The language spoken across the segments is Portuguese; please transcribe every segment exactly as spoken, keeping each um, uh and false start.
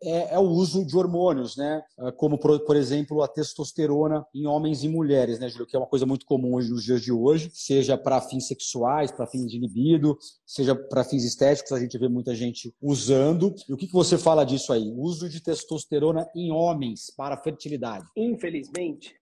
é, é o uso de hormônios, né? Como, por, por exemplo, a testosterona em homens e mulheres, né, Júlio? Que é uma coisa muito comum hoje, nos dias de hoje, seja para fins sexuais, para fins de libido, seja para fins estéticos, a gente vê muita gente usando. E o que, que você fala disso aí? O uso de testosterona em homens para fertilidade. Infelizmente,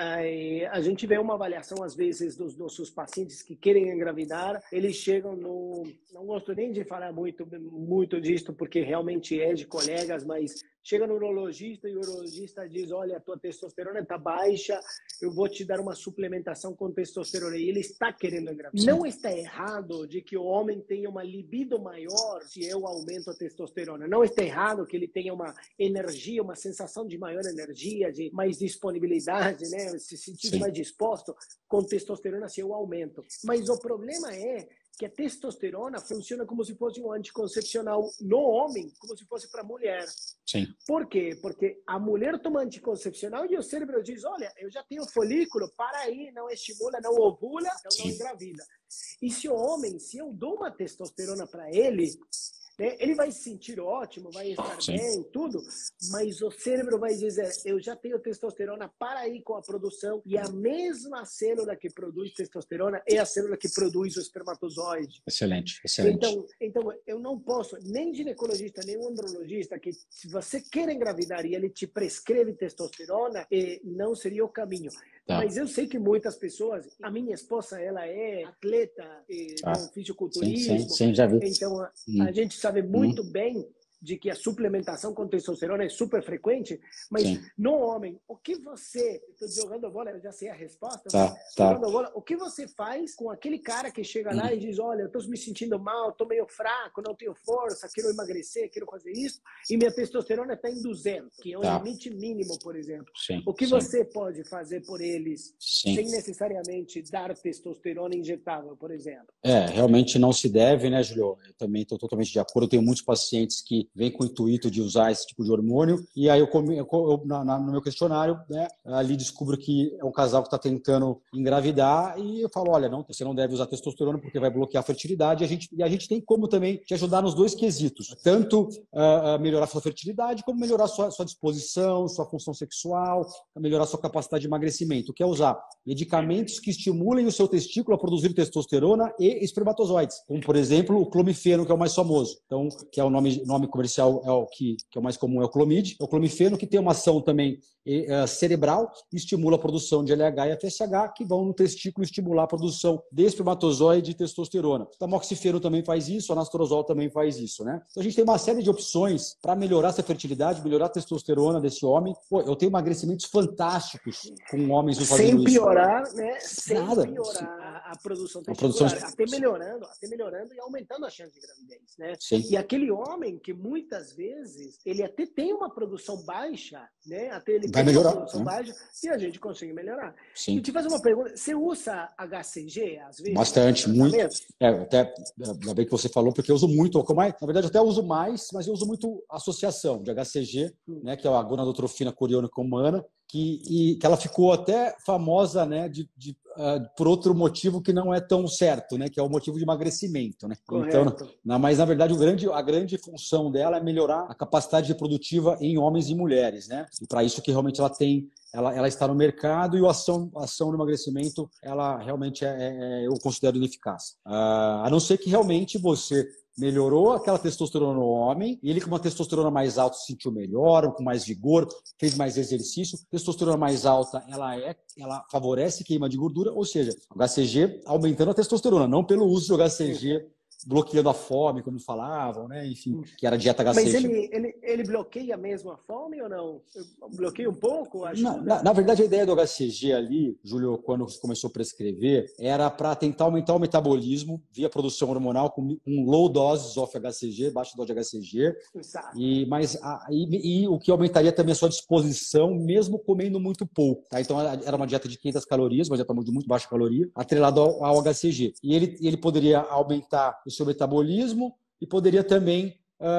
a gente vê uma avaliação, às vezes, dos nossos pacientes que querem engravidar, eles chegam no... Não gosto nem de falar muito, muito disso, porque realmente é de colegas, mas chega no urologista e o urologista diz, olha, a tua testosterona está baixa, eu vou te dar uma suplementação com testosterona. E ele está querendo engravidar. Não está errado de que o homem tenha uma libido maior se eu aumento a testosterona. Não está errado que ele tenha uma energia, uma sensação de maior energia, de mais disponibilidade, né? Se sentir Sim. mais disposto com testosterona se eu aumento. Mas o problema é que a testosterona funciona como se fosse um anticoncepcional no homem, como se fosse para a mulher. Sim. Por quê? Porque a mulher toma anticoncepcional e o cérebro diz, olha, eu já tenho folículo, para aí, não estimula, não ovula, então Sim. não engravida. E se o homem, se eu dou uma testosterona para ele, né, ele vai se sentir ótimo, vai estar Sim. bem, tudo, mas o cérebro vai dizer, eu já tenho testosterona, para aí com a produção, e a mesma célula que produz testosterona é a célula que produz o espermatozoide. Excelente, excelente. Então, então eu não posso, nem ginecologista, nem andrologista, que se você quer engravidar e ele te prescreve testosterona, eh, não seria o caminho. Tá. Mas eu sei que muitas pessoas, a minha esposa, ela é atleta eh, ah. no fisiculturismo, sim, sim, sim, já vi. Então a, hum. a gente sabe muito hum. bem de que a suplementação com testosterona é super frequente, mas Sim. no homem, o que você... Estou jogando bola, eu já sei a resposta. Tá, tá. Jogando bola, o que você faz com aquele cara que chega hum. lá e diz, olha, eu estou me sentindo mal, estou meio fraco, não tenho força, quero emagrecer, quero fazer isso, e minha testosterona está em duzentos, que é o tá. limite mínimo, por exemplo. Sim, o que sim. você pode fazer por eles sim. sem necessariamente dar testosterona injetável, por exemplo? É, realmente não se deve, né, Julio? Eu também estou totalmente de acordo. Eu tenho muitos pacientes que vem com o intuito de usar esse tipo de hormônio, e aí eu, eu, eu na, na, no meu questionário, né, ali descubro que é um casal que está tentando engravidar, e eu falo, olha, não, você não deve usar testosterona porque vai bloquear a fertilidade, e a gente, e a gente tem como também te ajudar nos dois quesitos, tanto uh, melhorar sua fertilidade, como melhorar sua, sua disposição, sua função sexual, melhorar sua capacidade de emagrecimento, que é usar medicamentos que estimulem o seu testículo a produzir testosterona e espermatozoides, como, por exemplo, o clomifeno, que é o mais famoso, então, que é o nome, nome comercial, é o que, que é o mais comum, é o clomid. É o clomifeno, que tem uma ação também é, cerebral, estimula a produção de L H e F S H, que vão no testículo estimular a produção de espermatozoide e testosterona. O tamoxifeno também faz isso, o anastrozol também faz isso, né? Então a gente tem uma série de opções para melhorar essa fertilidade, melhorar a testosterona desse homem. Pô, eu tenho emagrecimentos fantásticos com homens fazendo Sem isso. piorar, né? Sem Nada. piorar a produção a produção... até melhorando, até melhorando e aumentando a chance de gravidez, né? Sim. E aquele homem que muitas vezes ele até tem uma produção baixa, né? Até ele vai tem melhorar, uma produção né? baixa e a gente consegue melhorar. Sim. E te fazer uma pergunta, você usa H C G às vezes? Bastante, muito. É, até, ainda bem que você falou, porque eu uso muito, mais, na verdade eu até uso mais, mas eu uso muito associação de H C G, hum. né, que é a gonadotrofina coriônica humana, que, e, que ela ficou até famosa, né, de, de, uh, por outro motivo que não é tão certo, né, que é o motivo de emagrecimento. Né? Então, na, mas, na verdade, o grande, a grande função dela é melhorar a capacidade reprodutiva em homens e mulheres. Né? E para isso que realmente ela tem, ela, ela está no mercado, e a ação, a ação no emagrecimento, ela realmente é, é, eu considero ineficaz. Uh, a não ser que realmente você melhorou aquela testosterona no homem, e ele com uma testosterona mais alta se sentiu melhor, com mais vigor, fez mais exercício. Testosterona mais alta, ela é, ela favorece queima de gordura, ou seja, o H C G aumentando a testosterona, não pelo uso do H C G bloqueando a fome, como falavam, né? Enfim, que era a dieta H C G. Mas ele, ele, ele bloqueia mesmo a fome ou não? Bloqueia um pouco? Na, na, na verdade, a ideia do H C G ali, Júlio, quando começou a prescrever, era para tentar aumentar o metabolismo via produção hormonal com um low dose of H C G, baixa dose de H C G. Exato. E, mas, a, e, e o que aumentaria também a sua disposição, mesmo comendo muito pouco. Tá? Então, era uma dieta de quinhentas calorias, uma dieta de muito baixa caloria, atrelada ao, ao H C G. E ele, ele poderia aumentar o seu metabolismo e poderia também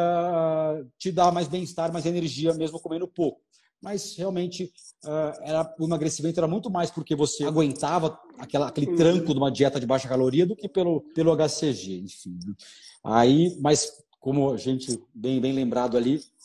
uh, te dar mais bem-estar, mais energia, mesmo comendo pouco. Mas realmente uh, era, o emagrecimento era muito mais porque você aguentava aquela, aquele tranco de uma dieta de baixa caloria do que pelo, pelo H C G, enfim. Né? Aí, mas como a gente bem, bem lembrado ali,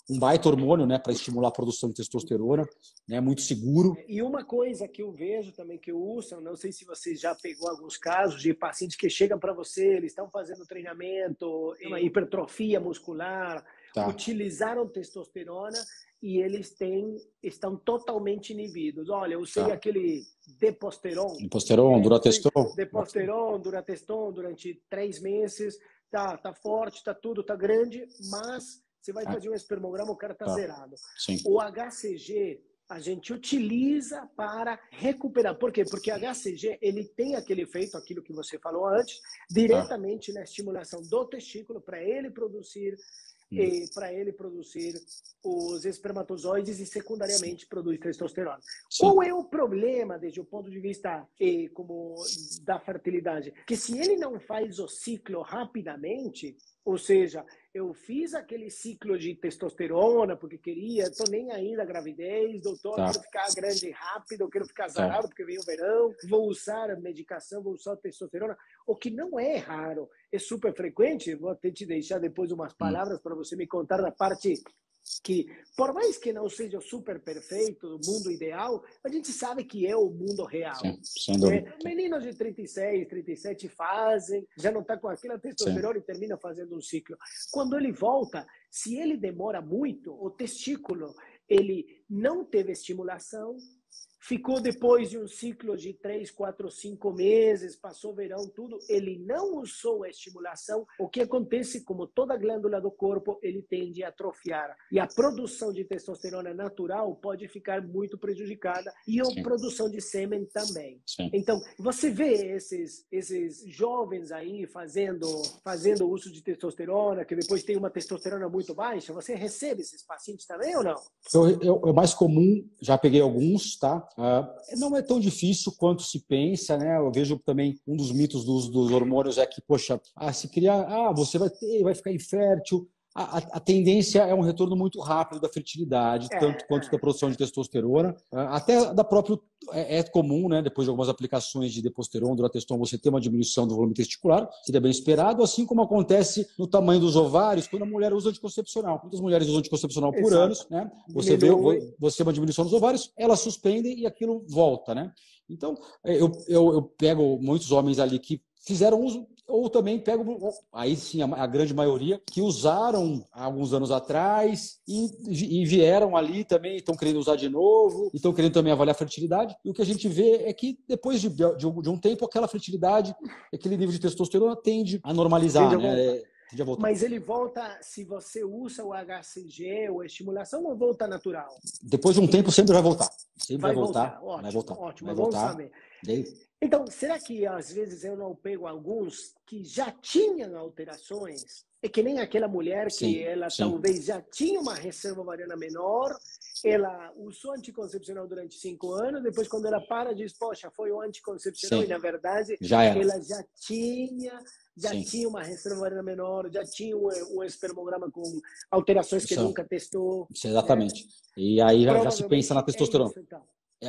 um baita hormônio, né, para estimular a produção de testosterona, né, muito seguro. E uma coisa que eu vejo também que usam, não sei se você já pegou alguns casos de pacientes que chegam para você, eles estão fazendo treinamento, uma hipertrofia muscular, tá. Utilizaram testosterona e eles têm, estão totalmente inibidos. Olha, eu usei tá. aquele Deposteron. Deposteron, é, Durateston. Deposteron, Durateston durante três meses. Tá, tá forte, tá tudo, tá grande, mas você vai fazer um espermograma, o cara tá, tá. zerado. Sim. O H C G a gente utiliza para recuperar. Por quê? Porque o H C G ele tem aquele efeito, aquilo que você falou antes, diretamente ah. na estimulação do testículo para ele produzir hum. para ele produzir os espermatozoides e secundariamente Sim. produz testosterona. Sim. Qual é o problema desde o ponto de vista eh, como da fertilidade? Que se ele não faz o ciclo rapidamente, ou seja, eu fiz aquele ciclo de testosterona porque queria, estou nem aí na gravidez, doutor, tá. quero ficar grande rápido, quero ficar zarado tá. porque vem o verão, vou usar a medicação, vou usar a testosterona, o que não é raro, é super frequente. Vou até te deixar depois umas palavras hum. para você me contar da parte que, por mais que não seja o super perfeito, o mundo ideal, a gente sabe que é o mundo real. Sim, sem dúvida. É, meninos de trinta e seis, trinta e sete fazem, já não está com aquela testosterona Sim. e termina fazendo um ciclo. Quando ele volta, se ele demora muito, o testículo ele não teve estimulação, ficou depois de um ciclo de três, quatro, cinco meses, passou o verão, tudo, ele não usou a estimulação. O que acontece, como toda glândula do corpo, ele tende a atrofiar. E a produção de testosterona natural pode ficar muito prejudicada e a Sim. produção de sêmen também. Sim. Então, você vê esses, esses jovens aí fazendo, fazendo uso de testosterona, que depois tem uma testosterona muito baixa, você recebe esses pacientes também ou não? Eu, eu, é mais comum, já peguei alguns, tá? Uh, não é tão difícil quanto se pensa, né? Eu vejo também um dos mitos dos, dos hormônios é que, poxa, ah, se criar, ah, você vai ter, vai ficar infértil. A, a, a tendência é um retorno muito rápido da fertilidade, é, tanto quanto é. da produção de testosterona, até da própria é, é comum, né? Depois de algumas aplicações de Deposteron, Durateston, você ter uma diminuição do volume testicular, seria bem esperado, assim como acontece no tamanho dos ovários quando a mulher usa anticoncepcional. Muitas mulheres usam anticoncepcional por Exato. anos, né? Você vê você uma diminuição dos ovários, elas suspendem e aquilo volta, né? Então, eu, eu, eu pego muitos homens ali que fizeram uso, ou também pego, aí sim, a, a grande maioria, que usaram há alguns anos atrás e, e vieram ali também, estão querendo usar de novo, e estão querendo também avaliar a fertilidade. E o que a gente vê é que depois de, de, de um tempo, aquela fertilidade, aquele nível de testosterona tende a normalizar, tende né? A tende a voltar. Mas ele volta se você usa o H C G ou a estimulação ou volta natural? Depois de um tempo sempre vai voltar. Sempre vai, vai voltar. voltar. Ótimo, vai voltar. Ótimo, vai vamos voltar. saber. Daí... Então, será que às vezes eu não pego alguns que já tinham alterações? É que nem aquela mulher que sim, ela sim. talvez já tinha uma reserva ovariana menor, ela usou anticoncepcional durante cinco anos, depois quando ela para diz, poxa, foi o anticoncepcional, sim. e na verdade já ela já tinha, já sim. tinha uma reserva ovariana menor, já tinha um, um espermograma com alterações que Isso. nunca testou. Exatamente. Né? E aí já, já se pensa na testosterona. É isso, então.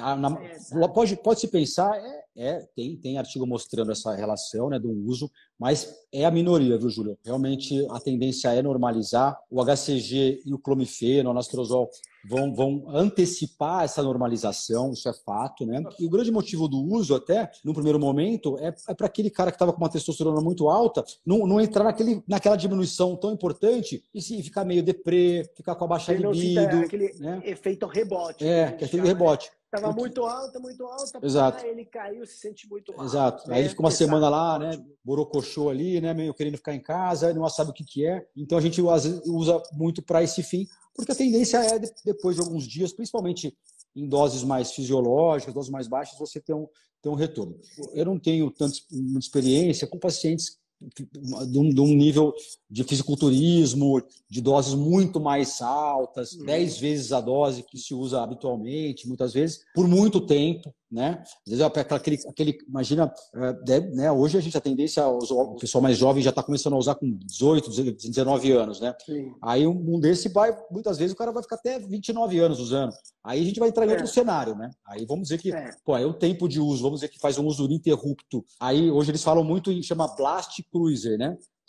Na, pode, pode se pensar, é, é, tem, tem artigo mostrando essa relação, né, do uso, mas é a minoria, viu, Júlio? Realmente a tendência é normalizar. O H C G e o clomifeno, o anastrozol, vão, vão antecipar essa normalização, isso é fato, né? E o grande motivo do uso, até, no primeiro momento, é, é para aquele cara que estava com uma testosterona muito alta, não, não entrar naquele, naquela diminuição tão importante e sim, ficar meio deprê, ficar com a baixa libido. Aquele né? efeito rebote. É, que é aquele rebote. Né? Estava Porque... muito alta, muito alta, Exato. Pá, ele caiu, se sente muito mal. Exato. Né? Aí ele fica uma Exato. semana lá, né, borocochô ali, né, meio querendo ficar em casa, não sabe o que, que é. Então a gente usa muito para esse fim, porque a tendência é, depois de alguns dias, principalmente em doses mais fisiológicas, doses mais baixas, você ter um, ter um retorno. Eu não tenho tanta experiência com pacientes de um, de um nível de fisiculturismo, de doses muito mais altas, uhum. dez vezes a dose que se usa habitualmente, muitas vezes, por muito tempo, né? Às vezes aquele, aquele imagina, né? Hoje a gente a tendência, o pessoal mais jovem já está começando a usar com dezoito, dezenove anos, né? Sim. Aí um desse vai, muitas vezes o cara vai ficar até vinte e nove anos usando. Aí a gente vai entrar em outro é. cenário, né? Aí vamos dizer que, é. pô, é o tempo de uso, vamos dizer que faz um uso ininterrupto. Aí hoje eles falam muito em chama blast cruiser, né?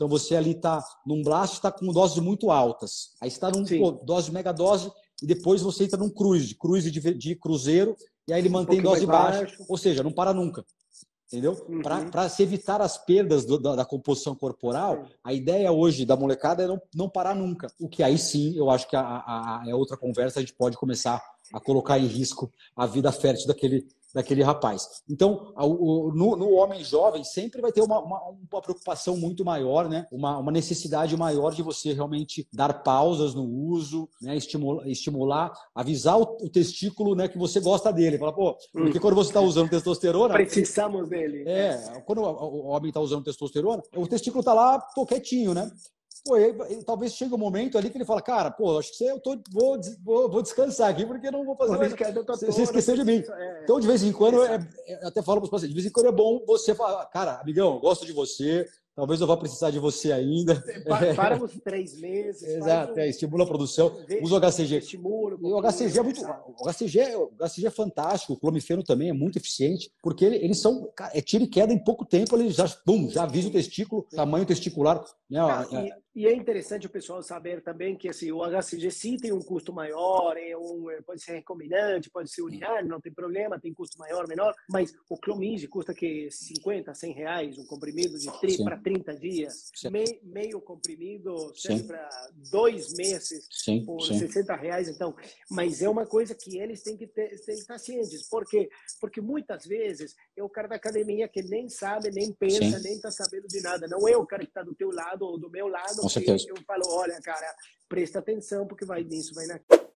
Então você ali está num blast, está com doses muito altas. Aí está num pô, dose mega dose e depois você entra num cruise, cruise de, de cruzeiro, e aí ele mantém um dose baixa, ou seja, não para nunca. Entendeu? Uhum. Para se evitar as perdas do, da, da composição corporal, sim, a ideia hoje da molecada é não, não parar nunca. O que aí sim, eu acho que a, a, a, é outra conversa, a gente pode começar a colocar em risco a vida fértil daquele, daquele rapaz. Então, o, o, no, no homem jovem, sempre vai ter uma, uma, uma preocupação muito maior, né? uma, uma necessidade maior de você realmente dar pausas no uso, né? estimular, estimular, avisar o, o testículo, né, que você gosta dele. Fala, pô, porque quando você está usando testosterona... Precisamos dele. É, quando o, o homem está usando testosterona, o testículo está lá, pô, quietinho, né? Pô, aí, talvez chegue um momento ali que ele fala, cara, pô, acho que eu tô, vou, vou, vou descansar aqui porque não vou fazer mais. Você, você esqueceu de mim. É, então, de vez em quando, é, é, até falo para os pacientes, de vez em quando é bom você falar, cara, amigão, gosto de você, talvez eu vá precisar de você ainda. Para, para uns três meses. Exato, um... é, estimula a produção, usa o H C G. Estimula, e o H C G é muito. O H C G, o H C G é fantástico, o clomifeno também é muito eficiente, porque ele, eles são. É tiro e queda em pouco tempo, ele já, bum, já avisa o testículo, tamanho testicular. Né, ah, e... E é interessante o pessoal saber também que assim, o H C G sim tem um custo maior, é um, pode ser recombinante, pode ser urinário, não tem problema, tem custo maior, menor, mas o Clomid custa que cinquenta, cem reais, um comprimido de para trinta dias, Me, meio comprimido serve para dois meses sim, por sim. sessenta reais, então, mas é uma coisa que eles têm que, ter, têm que estar cientes, por quê? Porque muitas vezes é o cara da academia que nem sabe, nem pensa, sim. nem está sabendo de nada, não é o cara que está do teu lado ou do meu lado, com certeza. Eu falo, olha, cara, presta atenção porque vai nisso, vai naquilo.